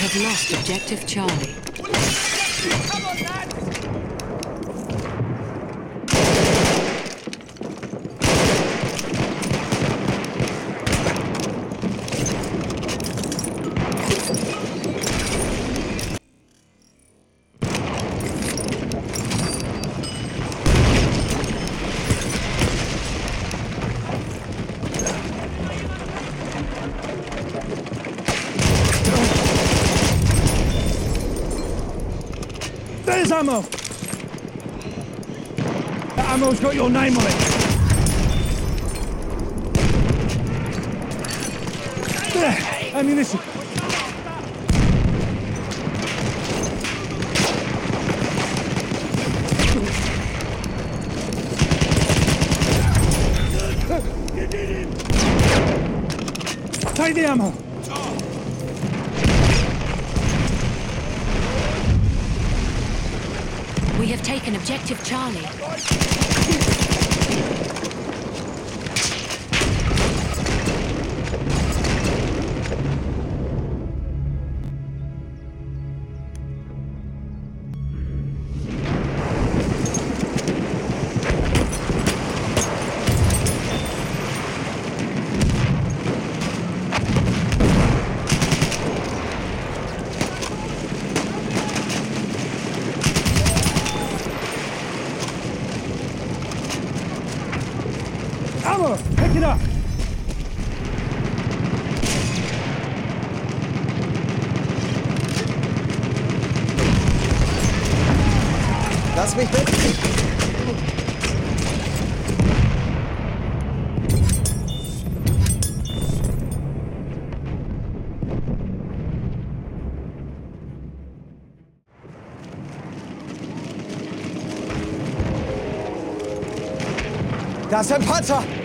have lost objective Charlie. Come on, lads! There's ammo! That ammo's got your name on it! There! Ammunition! You did it! Take the ammo! We have taken objective Charlie. Ammo! Pick it up! Lass mich mit! Da ist ein Panzer!